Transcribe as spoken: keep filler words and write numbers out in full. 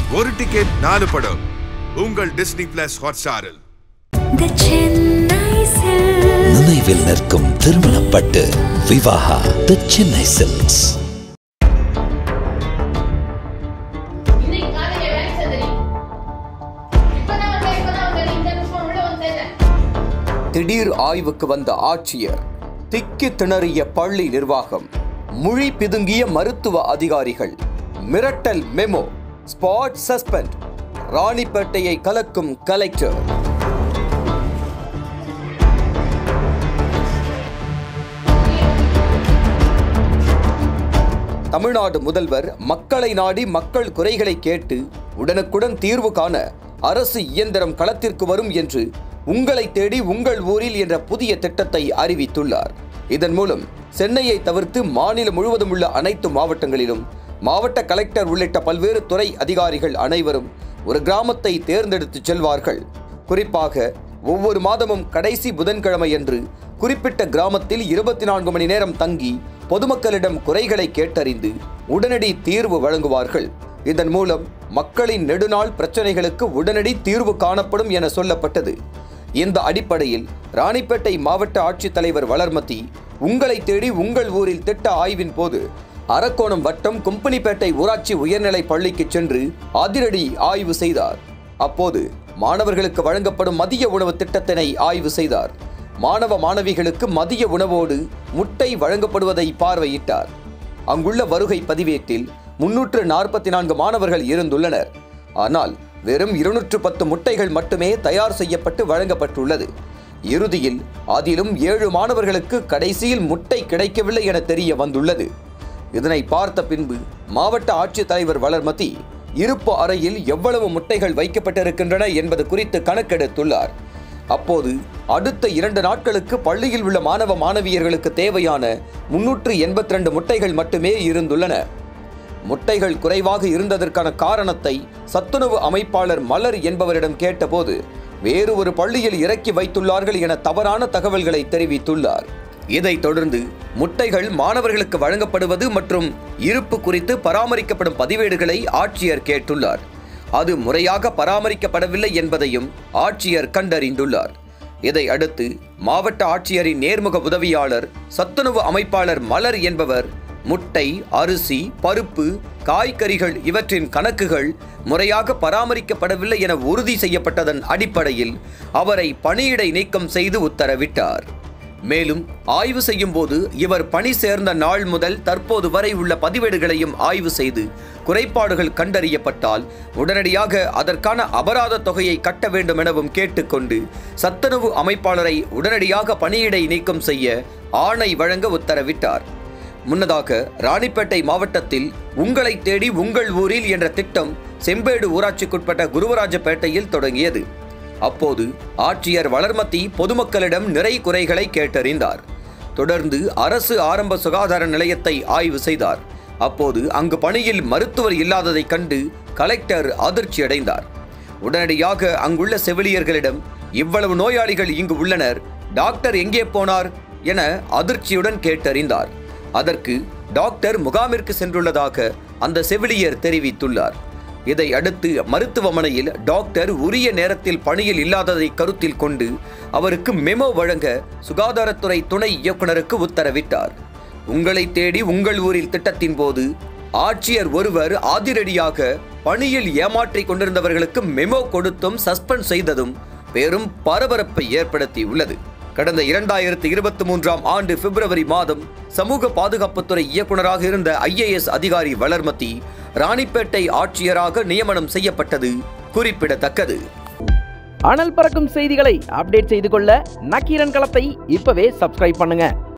ஒரு டிக்கெட் நாலு படம் உங்கள் டிஸ்னி பிளஸ் ஹாட்ஸ்டாரில். நினைவில் நிற்கும் திருமணப்பட்டு விவாஹா தி சென்னை சில்க்ஸ். திடீர் ஆய்வுக்கு வந்த ஆட்சியர், திக்கி திணறிய பள்ளி நிர்வாகம், மொழி பிதுங்கிய மருத்துவ அதிகாரிகள், மிரட்டல் மெமோ, ஸ்பாட் சஸ்பெண்ட், ராணிப்பேட்டையை கலக்கும் கலெக்டர். தமிழ்நாடு முதல்வர் மக்களை நாடி மக்கள் குறைகளை கேட்டு உடனுக்குடன் தீர்வு காண அரசு இயந்திரம் களத்திற்கு வரும் என்று உங்களை தேடி உங்கள் ஊரில் என்ற புதிய திட்டத்தை அறிவித்துள்ளார். இதன் மூலம் சென்னையை தவிர்த்து மாநிலம் முழுவதும் உள்ள அனைத்து மாவட்டங்களிலும் மாவட்ட கலெக்டர் உள்ளிட்ட பல்வேறு துறை அதிகாரிகள் அனைவரும் ஒரு கிராமத்தை தேர்ந்தெடுத்து செல்வார்கள். குறிப்பாக ஒவ்வொரு மாதமும் கடைசி புதன்கிழமை என்று குறிப்பிட்ட கிராமத்தில் இருபத்தி நான்கு மணி நேரம் தங்கி பொதுமக்களிடம் குறைகளை கேட்டறிந்து உடனடி தீர்வு வழங்குவார்கள். இதன் மூலம் மக்களின் நெடுநாள் பிரச்சனைகளுக்கு உடனடி தீர்வு காணப்படும் என சொல்லப்பட்டது. இந்த அடிப்படையில் ராணிப்பேட்டை மாவட்ட ஆட்சித்தலைவர் வளர்மதி உங்களை தேடி உங்கள் ஊரில் திட்ட ஆய்வின் போது அரக்கோணம் வட்டம் கும்பனிப்பேட்டை ஊராட்சி உயர்நிலை பள்ளிக்கு சென்று அதிரடி ஆய்வு செய்தார். அப்போது மாணவர்களுக்கு வழங்கப்படும் மதிய உணவு திட்டத்தினை ஆய்வு செய்தார். மாணவ மாணவிகளுக்கு மதிய உணவோடு முட்டை வழங்கப்படுவதை பார்வையிட்டார். அங்குள்ள வருகை பதிவேட்டில் முன்னூற்று நாற்பத்தி நான்கு மாணவர்கள் இருந்துள்ளனர். ஆனால் வெறும் இருநூற்று பத்து முட்டைகள் மட்டுமே தயார் செய்யப்பட்டு வழங்கப்பட்டுள்ளது. இறுதியில் அதிலும் ஏழு மாணவர்களுக்கு கடைசியில் முட்டை கிடைக்கவில்லை என தெரிய வந்துள்ளது. இதனை பார்த்த பின்பு மாவட்ட ஆட்சித்தலைவர் வளர்மதி இருப்பு அறையில் எவ்வளவு முட்டைகள் வைக்கப்பட்டிருக்கின்றன என்பது குறித்து கணக்கெடுத்துள்ளார். அப்போது அடுத்த இரண்டு நாட்களுக்கு பள்ளியில் உள்ள மாணவ மாணவியர்களுக்கு தேவையான முன்னூற்று எண்பத்தி ரெண்டு முட்டைகள் மட்டுமே இருந்துள்ளன. முட்டைகள் குறைவாக இருந்ததற்கான காரணத்தை சத்துணவு அமைப்பாளர் மலர் என்பவரிடம் கேட்டபோது வேறு ஒரு பள்ளியில் இறக்கி வைத்துள்ளார்கள் என தவறான தகவல்களை தெரிவித்துள்ளார். இதைத் தொடர்ந்து முட்டைகள் மாணவர்களுக்கு வழங்கப்படுவது மற்றும் இருப்பு குறித்து பராமரிக்கப்படும் பதிவேடுகளை ஆட்சியர் கேட்டுள்ளார். அது முறையாக பராமரிக்கப்படவில்லை என்பதையும் ஆட்சியர் கண்டறிந்துள்ளார். இதை அடுத்து மாவட்ட ஆட்சியரின் நேர்முக உதவியாளர் சத்துணவு அமைப்பாளர் மலர் என்பவர் முட்டை, அரிசி, பருப்பு, காய்கறிகள் இவற்றின் கணக்குகள் முறையாக பராமரிக்கப்படவில்லை என உறுதி செய்யப்பட்டதன் அடிப்படையில் அவரை பணியிடை நீக்கம் செய்து உத்தரவிட்டார். மேலும் ஆய்வு செய்யும் போது இவர் பணி சேர்ந்த நாள் முதல் தற்போது வரை உள்ள பதிவேடுகளையும் ஆய்வு செய்து குறைபாடுகள் கண்டறியப்பட்டால் உடனடியாக அதற்கான அபராத தொகையை கட்ட வேண்டும் எனவும் கேட்டுக்கொண்டு சத்துணவு அமைப்பாளரை உடனடியாக பணியிடை நீக்கம் செய்ய ஆணை வழங்க உத்தரவிட்டார். முன்னதாக ராணிப்பேட்டை மாவட்டத்தில் உங்களை தேடி உங்கள் ஊரில் என்ற திட்டம் செம்பேடு ஊராட்சிக்குட்பட்ட குருவராஜப்பேட்டையில் தொடங்கியது. அப்போது ஆட்சியர் வளர்மதி பொதுமக்களிடம் நிறை குறைகளை கேட்டறிந்தார். தொடர்ந்து அரசு ஆரம்ப சுகாதார நிலையத்தை ஆய்வு செய்தார். அப்போது அங்கு பணியில் மருத்துவர் இல்லாததை கண்டு கலெக்டர் அதிர்ச்சியடைந்தார். உடனடியாக அங்குள்ள செவிலியர்களிடம் இவ்வளவு நோயாளிகள் இங்கு உள்ளனர், டாக்டர் எங்கே போனார் என அதிர்ச்சியுடன் கேட்டறிந்தார். அதற்கு டாக்டர் முகாமிற்கு சென்றுள்ளதாக அந்த செவிலியர் தெரிவித்துள்ளார். இதை அடுத்து மருத்துவமனையில் டாக்டர் உரிய நேரத்தில் பணியில் இல்லாததை கருத்தில் கொண்டு அவருக்கு மெமோ வழங்க சுகாதாரத்துறை துணை இயக்குநருக்கு உத்தரவிட்டார். உங்களை தேடி உங்கள் ஊரில் திட்டத்தின் போது ஆட்சியர் ஒருவர் அதிரடியாக பணியில் ஏமாற்றி கொண்டிருந்தவர்களுக்கு மெமோ கொடுத்தும் சஸ்பெண்ட் செய்ததும் பெரும் பரபரப்பை ஏற்படுத்தியுள்ளது. கடந்த இரண்டாயிரத்தி இருபத்தி மூன்றாம் ஆண்டு பிப்ரவரி மாதம் சமூக பாதுகாப்புத்துறை இயக்குநராக இருந்த ஐ ஏ எஸ் அதிகாரி வளர்மதி ராணிப்பேட்டை ஆட்சியராக நியமனம் செய்யப்பட்டது குறிப்பிடத்தக்கது. அனல் பறக்கும் செய்திகளை அப்டேட் செய்து கொள்ள நக்கீரன் களத்தை இப்பவே சப்ஸ்கிரைப் பண்ணுங்க.